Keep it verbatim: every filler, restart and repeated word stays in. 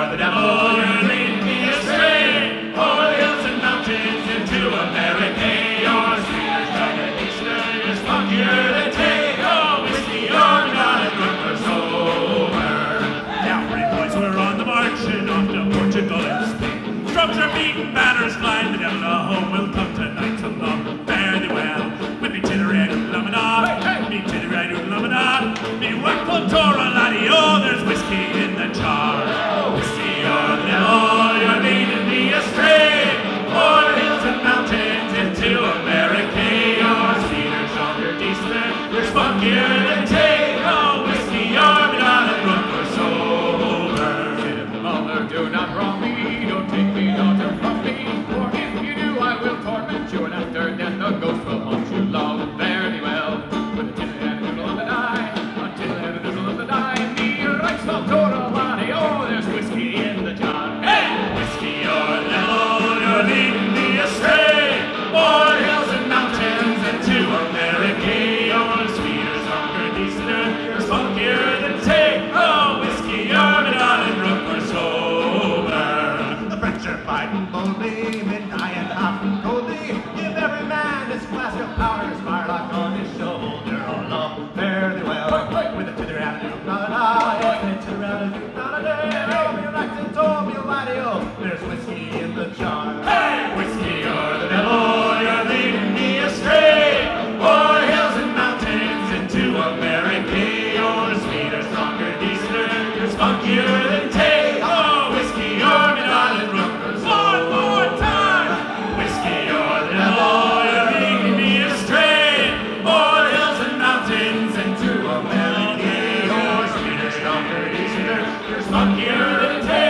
are the devil, you're leading me astray. O'er the hills and mountains into America. You're sweeter, stronger, tastier, you're spunkier than take. Oh, whiskey, you're not a good for sober. Now, brave boys, we're on the march and off to Portugal and Spain. Drums are beating, banners flying, the devil a home will come tonight. So long, fare thee well. With me tittery-a-doodle-lumina, me tittery-a-doodle-lumina, me workful Torah laddie, oh, there's whiskey in the jar. Whiskey, you're the devil, you're leading me astray. O'er the hills and mountains into America. You're sweeter, stronger, decenter, you're spunkier than take. Oh, whiskey, you're not a good for sober. Mother, do not wrong me, don't take me, daughter from me. For if you do, I will torment you, and after death the ghost will haunt you. Love, fare thee well. With a tin and a doodle of the die, until and a doodle of the die. Me right small Torah laddie, oh, there's whiskey in the jar. Hey! Whiskey, you're the devil, you're leading me astray. O'er hills and mountains into America. You're sweeter, stronger, decenter, you're spunkier than take. Oh, whiskey, you're not a drunk or sober. The French are fighting boldly, midnight and hot and coldly. Give every man this flask of powder, firelock on his shoulder. Oh, love, fare thee well. With a tither and a doodle da da, a tither and a doodle da da. Oh, me right and told me laddie, oh, there's whiskey in the jar. Hey! Whiskey, you're the devil, you're leading me astray. O'er hills and mountains into America. You're sweeter, stronger, decenter, you're spunkier than take. Oh, whiskey, you're not a drunk or sober. One more time! Whiskey, you're the devil, you're leading me astray. O'er hills and mountains into America. You're sweeter, stronger, decenter, you're spunkier than take.